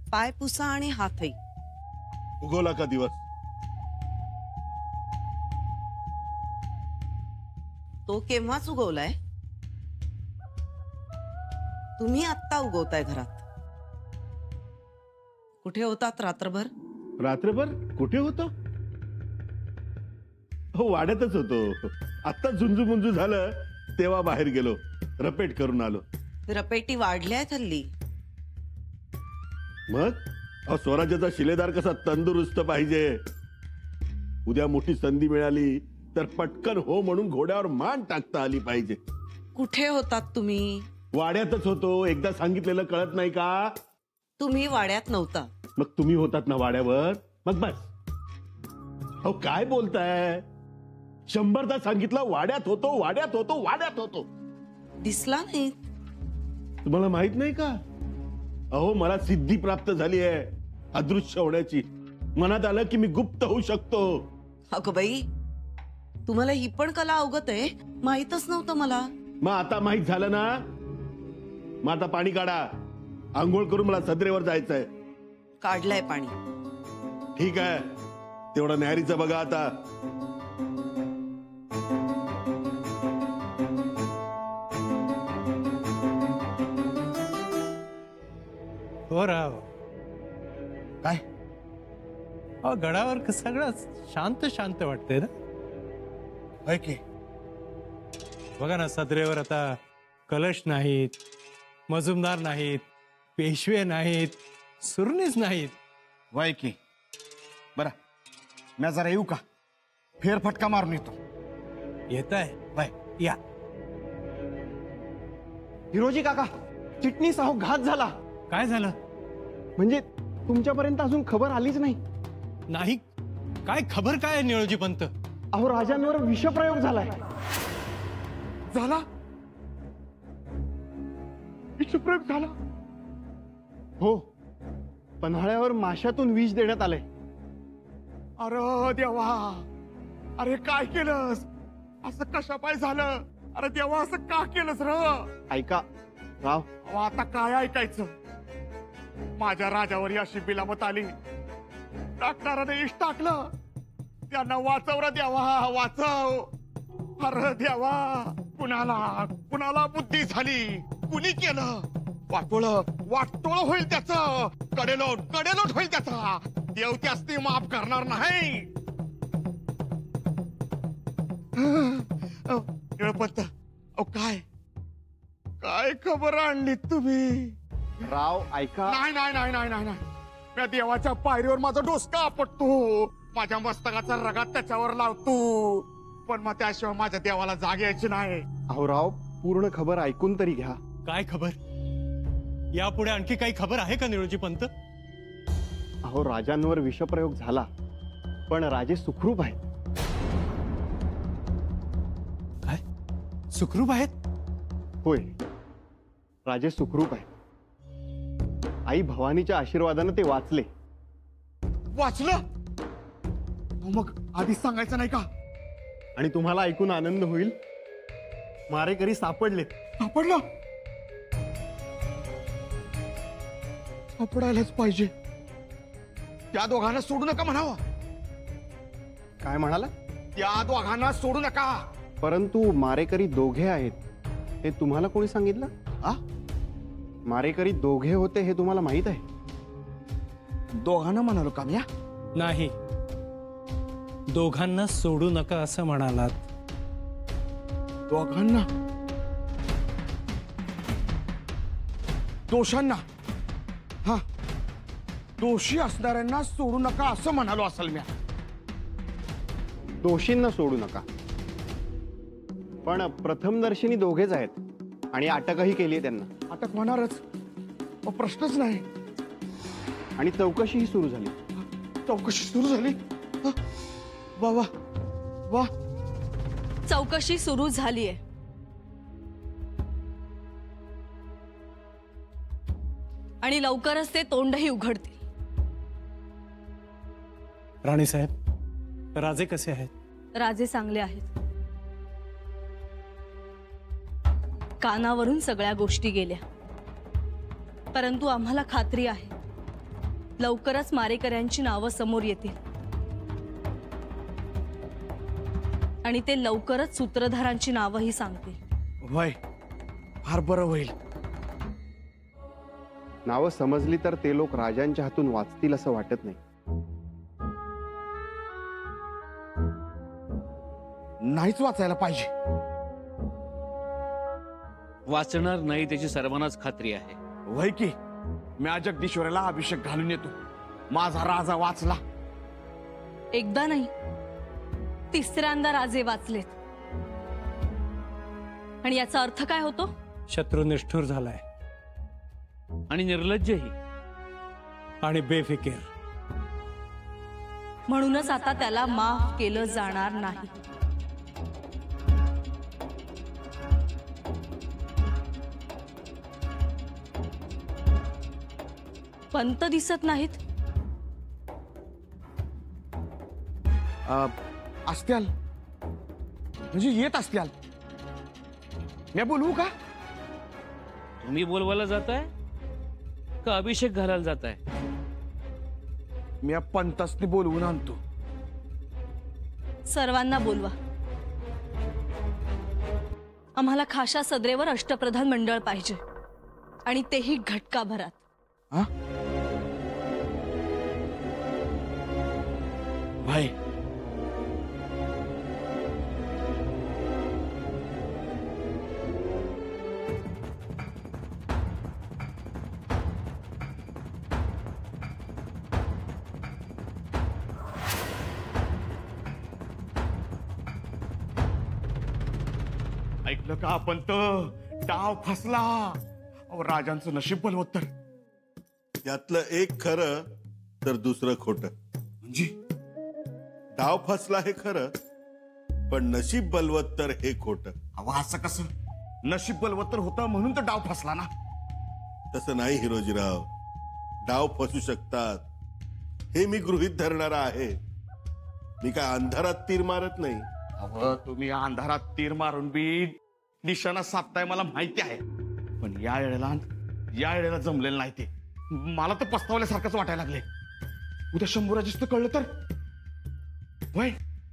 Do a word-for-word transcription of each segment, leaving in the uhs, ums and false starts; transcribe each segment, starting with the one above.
पाय पुसा आणि हातही. उगवला का दिवस? तो केव्हाच उगवलाय. तुम्ही आत्ता उगवताय घरात. कुठे होतात रात्रभर? रात्रभर कुठे होतो? हो, वाड्यातच होतो. आत्ता झुंजू मुंजू झालं तेव्हा बाहेर गेलो, रपेट करून आलो. रपेटी वाढल्या हल्ली. मग अहो, स्वराज्याचा शिलेदार कसा तंदुरुस्त पाहिजे. उद्या मोठी संधी मिळाली तर पटकन हो म्हणून घोड्यावर मान टाकता आली पाहिजे. कुठे होतात तुम्ही? वाड्यातच होतो. एकदा सांगितलेलं कळत नाही का? तुम्ही वाड्यात नव्हता. मग तुम्ही होतात ना वाड्यावर. मग बस. अहो काय बोलताय? शंभरदा सांगितलं वाड्यात होतो वाड्यात होतो वाड्यात होतो. दिसला नाही. तुम्हाला माहित नाही का? अहो मला सिद्धी प्राप्त झाली आहे अदृश्य होण्याची. मनात आलं की मी गुप्त होऊ शकतो. अगं बाई, तुम्हाला ही पण कला अवगत आहे? माहितच नव्हतं मला. मग आता माहित झालं ना. मग आता पाणी काढा. आंघोळ करून मला सदरेवर जायचंय. काढलंय पाणी. ठीक आहे, तेवढं न्याहारीचं बघा आता. हो राव. काय अहो गडावर सगळं शांत शांत वाटतंय ना. होय की. बघा ना, सदरेवर आता कलश नाहीत, मजुमदार नाहीत, पेशवे नाहीत, सुरणीच नाहीत. वय की. बरं, मी जरा येऊ का? फेरफटका मारून येतो. येत आहे वय. या. हिरोजी काका, चिटणीस अहो घात झाला. काय झालं? म्हणजे तुमच्यापर्यंत अजून खबर आलीच नाही. नाही. काय खबर काय आहे निळोजी पंत? अहो राजांवर विषप्रयोग झालाय. झाला? विषप्रयोग झाला? हो, पन्हाळ्यावर माशातून विष देण्यात आलंय. अरे देवा, अरे काय केलंस? असं कशा पाय झालं? अरे देवा, असं का केलंस र? ऐका राव, अहो, आता काय ऐकायचं? माझ्या राजावर अशी बिलामत आली. डॉक्टराने इश टाकलं. त्यांना वाचव रे देवा, वाचव. अरे देवा, कुणाला कुणाला बुद्धी झाली? कुणी केलं? वाटोळ वाटोळ होईल त्याचं. कडेलोट कडेलोट होईल त्याचा. देव त्यासनी माफ करणार नाही. निळपंत, अहो काय काय खबर आणली तुम्ही? राव ऐका. नाही नाही नाही नाही नाही नाही. त्या देवाच्या पायरीवर माझा डोसका आपटतो. माझ्या मस्तकाचा रगात त्याच्यावर लावतो. पण मग त्याशिवाय माझ्या देवाला जाग यायची नाही. अहो राव, पूर्ण खबर ऐकून तरी घ्या. काय खबर? यापुढे आणखी काही खबर आहे का निळोजी पंत? अहो राजांवर विषप्रयोग झाला, पण राजे सुखरूप आहेत. काय? सुखरूप आहेत? होय, राजे सुखरूप आहेत. आई भवानीच्या आशीर्वादाने ते वाचले. वाचलं? मग आधीच सांगायचं नाही का? आणि तुम्हाला ऐकून आनंद होईल, मारेकरी सापडले. सापडलं? सापडायलाच पाहिजे. त्या दोघांना सोडू नका म्हणावं. काय म्हणाला? त्या दोघांना सोडू नका. परंतु मारेकरी दोघे आहेत हे तुम्हाला कोणी सांगितलं? आ? मारेकरी दोघे होते हे तुम्हाला माहित आहे? दोघांना म्हणालो का मी? नाही, दोघांना सोडू नका असं म्हणालात. दोघांना? दोषांना? हा, दोषी असणाऱ्यांना सोडू नका असं म्हणालो असेल मी. दोषींना सोडू नका, पण प्रथमदर्शनी दोघेच आहेत आणि अटकही केली आहे त्यांना. अटक होणारच, प्रश्नच नाही. आणि चौकशीही सुरू झाली. चौकशी सुरू झाली? वा वा वा. चौकशी सुरू झालीये. आणि लवकरच ते तोंडही उघडतील. राणी साहेब, राजे कसे आहेत? राजे चांगले आहेत. कानावरून सगळ्या गोष्टी गेल्या, परंतु आम्हाला खात्री आहे लवकरच मारेकऱ्यांची नावं समोर येतील आणि ते लवकरच सूत्रधारांची नावंही सांगतील। वय फार बरं होईल। नावं समजली तर ते लोक राजांच्या हातून वाचतील असं वाटत नाही। नाहीच वाचायला पाहिजे। वाचणार नाही त्याची सर्वांनाच खात्री आहे। वय की मी आज जगदीश्वराला अभिषेक घालून येतो। माझा राजा वाचला। एकदा नाही तिसऱ्यांदा राजे वाचलेत आणि याचा अर्थ काय होतो? शत्रू निष्ठुर झालाय आणि निर्लज्जही आणि बेफिकीर। म्हणूनच आता त्याला माफ केलं जाणार नाही। पंत दिसत नाहीत। अ, असत्याल म्हणजे येत असत्याल। मी बोलवू का? तुम्ही बोलवायला जाताय का अभिषेक घालायला जाताय? मी पंतसने बोलवून आणतो। सर्वांना बोलवा। आम्हाला खाशा सदरेवर अष्टप्रधान मंडळ पाहिजे आणि तेही घटका भरात। हा? भाई ऐकलं का आपण? तर डाव फसला। अहो राजांचं नशीब बलवत्तर। यातलं एक खरं तर दुसरं खोटं। म्हणजे डाव फसला हे खरं, पण नशीब बलवत्तर हे खोटं। अहो असं कसं? नशीब बलवत्तर होतं म्हणून तर डाव फसला ना। तसं नाही हिरोजीराव, डाव फसू शकतात हे मी गृहीत धरणारा आहे। मी काय अंधारात तीर मारत नाही। अहो तुम्ही अंधारात तीर मारून बी निशाणा साधताय मला माहिती आहे, पण या वेळेला या वेळेला जमलेलं नाही ते। मला तर पस्तावल्यासारखंच वाटायला लागले। उद्या शंभूराजीच तर कळलं तर वय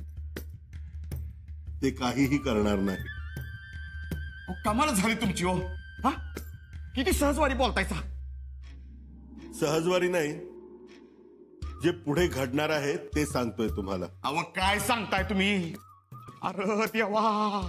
ते काहीही करणार नाही। अहो, कमाल झाली तुमची हो। हा किती सहजवारी बोलतायचा। सहजवारी नाही, जे पुढे घडणार आहे ते सांगतोय तुम्हाला। अहो काय सांगताय तुम्ही? अरे देवा,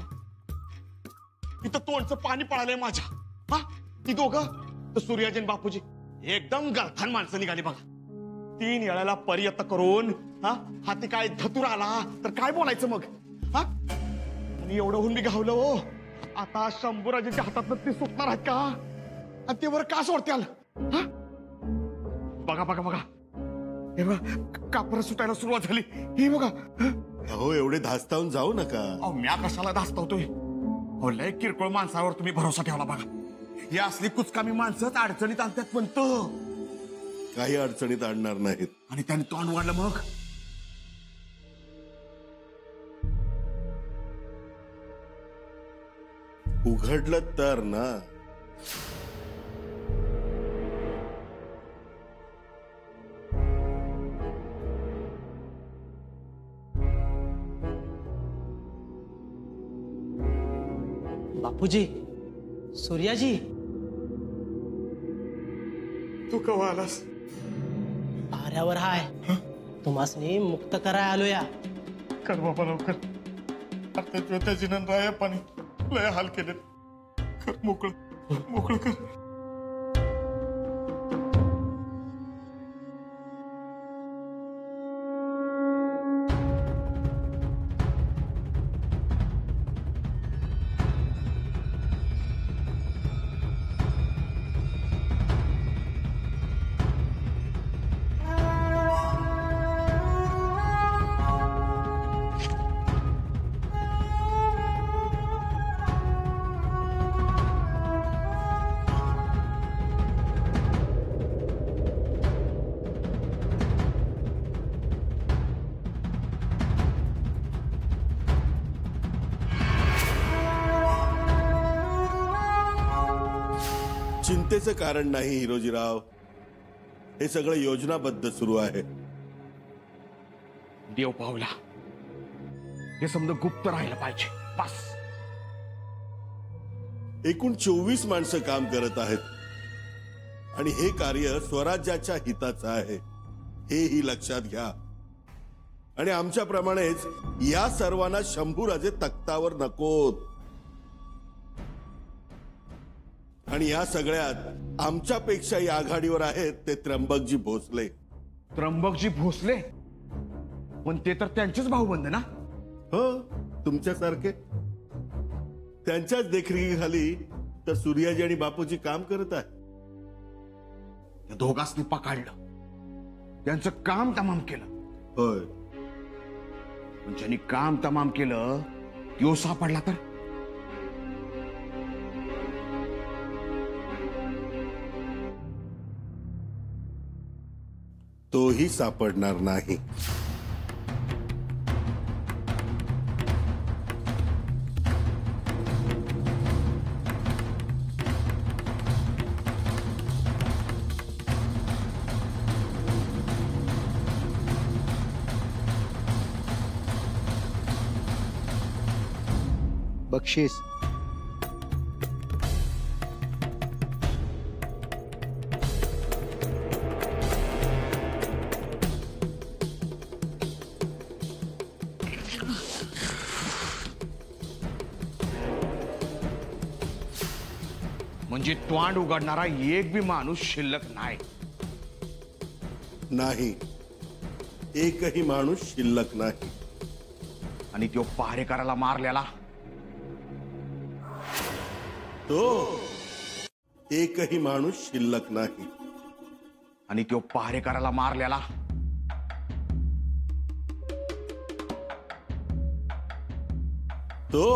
इथं तोंडचं पाणी पळालंय माझ्या। हा ती दोघं तर सूर्याजी आणि बापूजी एकदम गलथान माणसं निघाली बघा। तीन वेळाला पर्यत करून हा हाती काय धतूर आला तर काय बोलायचं मग? हा आणि एवढं होऊन मी गावलं हो। आता शंभूराजीच्या हातात ते सुटणार आहेत का? आणि ते बरं का सोडत्याल? हा बघा बघा बघा, हे बघा कापर सुटायला सुरुवात झाली। हे बघा। अहो एवढे धास्तावून जाऊ नका। अहो म्या कशाला धास्तावतोय? हो लय किरकोळ माणसावर तुम्ही भरोसा ठेवला बघा। ही असली कुचकामी माणसंच अडचणीत आणतात पण तो काही अडचणीत आणणार नाहीत। आणि त्याने तोंड वाढलं मग? उघडलं तर ना। बापूजी, सूर्याजी, तू कवा आलास? पाऱ्यावर हाय। तुम्हासनी मुक्त कराय आलो या। कर बाबा लवकर। आता ज्योत्याची नंद पाणी लय हाल केले। कर मोकळं मोकळं कर। चिंतेचं कारण नाही हिरोजीराव। हे सगळं योजनाबद्ध सुरू आहे. देव पावला, हे समजा गुप्त राहिलं पाहिजे बस. एकूण चोवीस माणसं काम करत आहेत आणि हे कार्य स्वराज्याच्या हिताचं आहे, हेही लक्षात घ्या. आणि आमच्याप्रमाणेच या सर्वांना शंभूराजे तख्तावर नकोत. आणि या सगळ्यात आमच्यापेक्षाही आघाडीवर आहेत ते त्र्यंबकजी भोसले. त्र्यंबकजी भोसले? पण ते तर त्यांचेच भाऊबंद ना? हो, तुमच्यासारखे. त्यांच्याच देखरेखीखाली तर सूर्याजी आणि बापूजी काम करत आहे. त्या दोघांनी पकडलं, त्यांचं काम तमाम केलं. होय, पण ज्यांनी काम तमाम केलं त्यो सापडला तर? तोही सापडणार नाही. बक्षीस. म्हणजे तोंड उघडणारा एक बी माणूस शिल्लक नाही. नाही, एकही माणूस शिल्लक नाही. आणि तो पहारेकराला मारलेला तो एकही माणूस शिल्लक नाही. आणि तो पहारेकराला मारलेला तो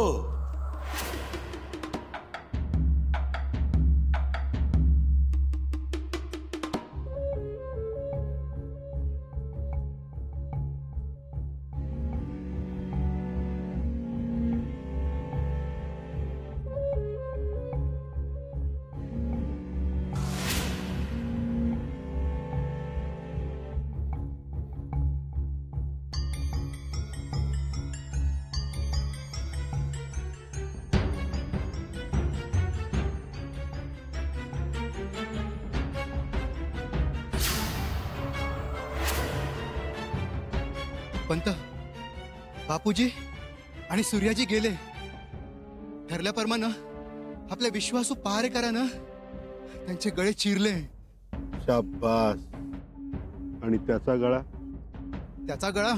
पंत, बापूजी आणि सूर्याजी गेले. ठरल्याप्रमाणे आपल्या विश्वासू पहारेकरानं त्यांचे गळे चिरले. शाबास. आणि त्याचा गळा? त्याचा गळा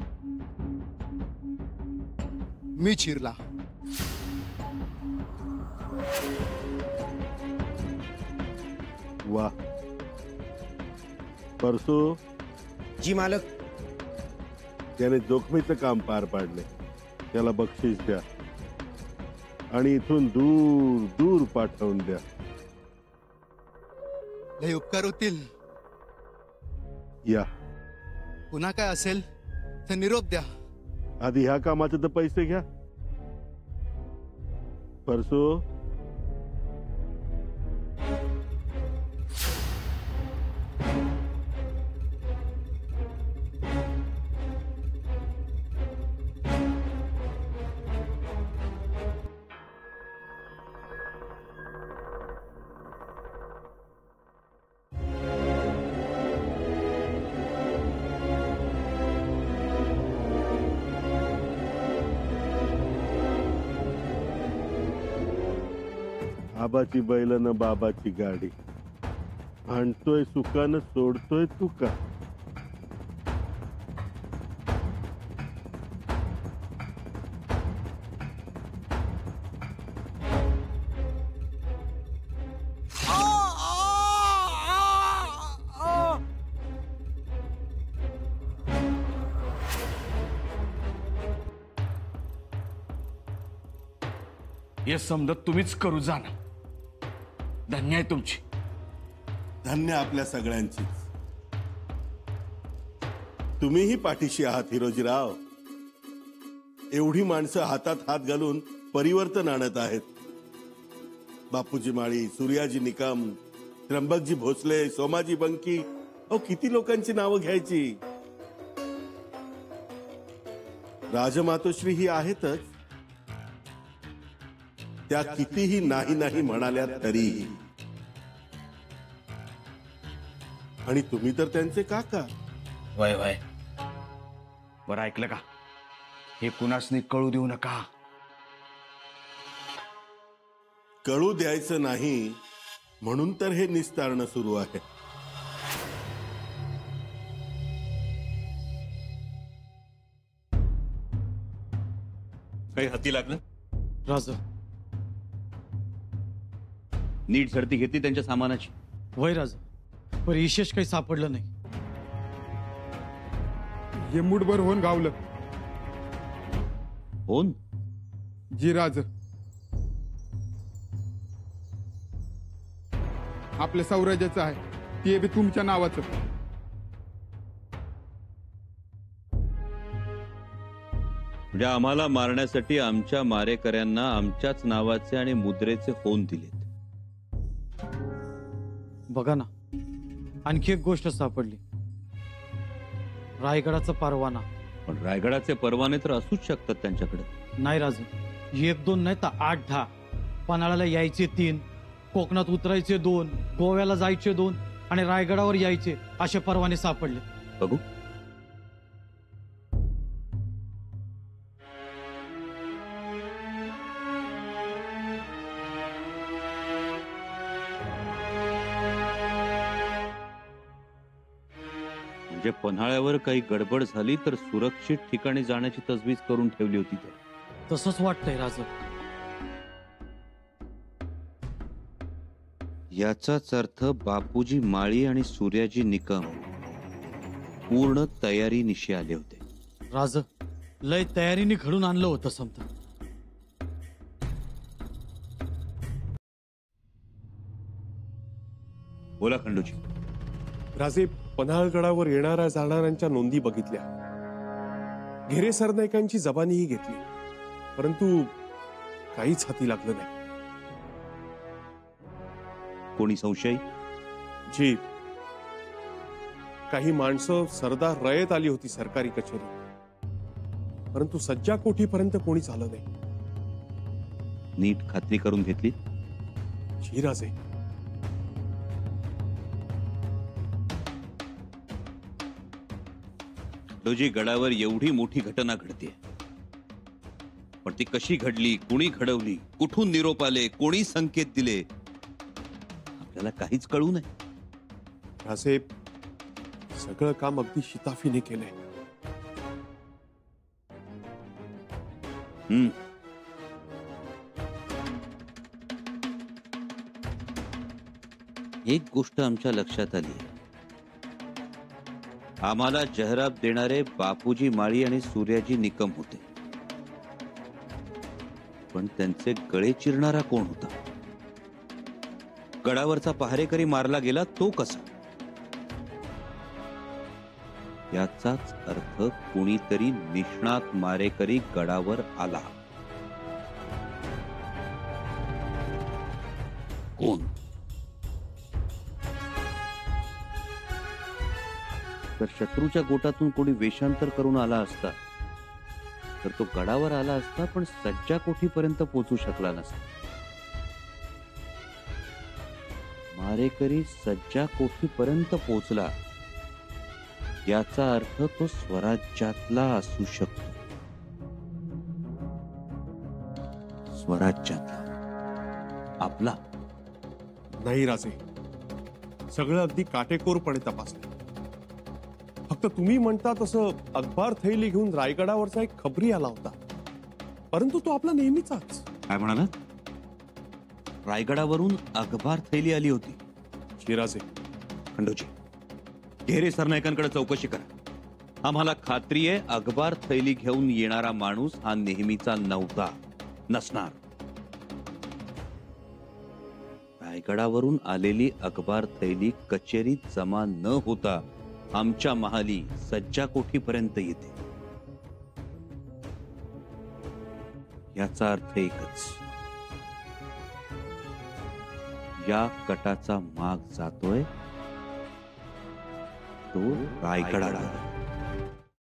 मी चिरला. वा. परसू जी मालक. त्याने जोखमीचं काम पार पाडले, त्याला बक्षीस द्या आणि इथून दूर दूर पाठवून द्या. लय उपकार होतील. या. पुन्हा काय असेल तर निरोप द्या. आधी ह्या कामाचे तर पैसे घ्या. परसू आबाची बैल न बाबाची गाडी, आणतोय सुखानं सोडतोय तुका. हे समजत तुम्हीच करू जाना. धन्य आहे तुमची. धन्य आपल्या सगळ्यांची. तुम्हीही पाठीशी आहात हिरोजीराव. एवढी माणसं हातात हात घालून परिवर्तन आणत आहेत. बापूजी माळी, सूर्याजी निकम, त्र्यंबकजी भोसले, सोमाजी बंकी, अहो किती लोकांची नावं घ्यायची. राजमातोश्री ही आहेतच, त्या कितीही नाही नाही म्हणाल्या तरीही. आणि तुम्ही तर त्यांचे काका. वय वय बरं ऐकलं का, हे कुणासनी कळू देऊ नका. कळू द्यायचं नाही म्हणून तर हे निस्तारणं सुरू आहे. काही हाती लागलं? राजा नीट झडती घेतली त्यांच्या सामानाची? वय राजा, पण विशेष काही सापडलं नाही. हे मुठभर होऊन गावलं. होऊन? जी राज, आपल्या सौराज्याचं आहे, ते बी तुमच्या नावाचं. म्हणजे आम्हाला मारण्यासाठी आमच्या मारेकऱ्यांना आमच्याच नावाचे आणि मुद्रेचे होऊन दिलेत. बघा ना, आणखी एक गोष्ट सापडली, रायगडाचा परवाना. पण रायगडाचे परवाने तर असूच शकतात त्यांच्याकडे. नाही राजू, एक दोन नाही तर आठ दहा. पन्हाळ्याला यायचे तीन, कोकणात उतरायचे दोन, गोव्याला जायचे दोन आणि रायगडावर यायचे असे परवाने सापडले. बघू. म्हणजे पन्हाळ्यावर काही गडबड झाली तर सुरक्षित ठिकाणी जाण्याची तजवीज करून ठेवली होती. तर तसंच वाटतंय राजू. याचाच अर्थ बापूजी माळी आणि सूर्याजी निकम पूर्ण तयारीनिशी आले होते. राज, लय तयारीने घडून आणलं होतं समजा. बोला खंडूजी. राजे, पन्हाळगडावर येणाऱ्या जाणाऱ्यांच्या नोंदी बघितल्या, घेरे सरनाईकांची जबानीही घेतली, परंतु काहीच हाती लागलं नाही. कोणी संशय? जी, काही माणसं सरदार रयत आली होती सरकारी कचेरी, परंतु सज्जा कोठीपर्यंत कोणीच आलं नाही. नीट खात्री करून घेतली? जी राजे. खंडोजी, गडावर एवढी मोठी घटना घडते, पण ती कशी घडली, कुणी घडवली, कुठून निरोप आले, कोणी संकेत दिले, आपल्याला काहीच कळू नये. राजे, सगळं काम अगदी शिताफीने केलंय. हम्म एक गोष्ट आमच्या लक्षात आली. आम्हाला जहराब देणारे बापूजी माळी आणि सूर्याजी निकम होते, पण त्यांचे गळे चिरणारा कोण होता? गडावरचा पहारेकरी मारला गेला तो कसा? याचाच अर्थ कोणीतरी निष्णात मारेकरी गडावर आला. कोण? तर शत्रूच्या गोटातून कोणी वेषांतर करून आला असता तर तो गडावर आला असता, पण सज्जा कोठीपर्यंत पोहोचू शकला नसता. मारेकरी सज्जा कोठीपर्यंत पोहोचला याचा अर्थ तो स्वराज्यातला असू शकतो. स्वराज्यातला आपला नाही राजे, सगळं अगदी काटेकोरपणे तपासलं. फक्त तुम्ही म्हणता तसं अखबार थैली घेऊन रायगडावरचा एक खबरी आला होता, परंतु तो आपला नेहमीचाच. काय म्हणाला? रायगडावरून अखबार थैली आली होती? शिराजे. खंडोजी, घेरे सरनाईकांकडे चौकशी करा. आम्हाला खात्री आहे अखबार थैली घेऊन येणारा माणूस हा नेहमीचा नव्हता, नसणार. रायगडावरून आलेली अखबार थैली कचेरीत जमा न होता आमच्या महाली सज्जा कोठीपर्यंत येते. याचा अर्थ एकच, या कटाचा माग जातोय तो रायगडावर.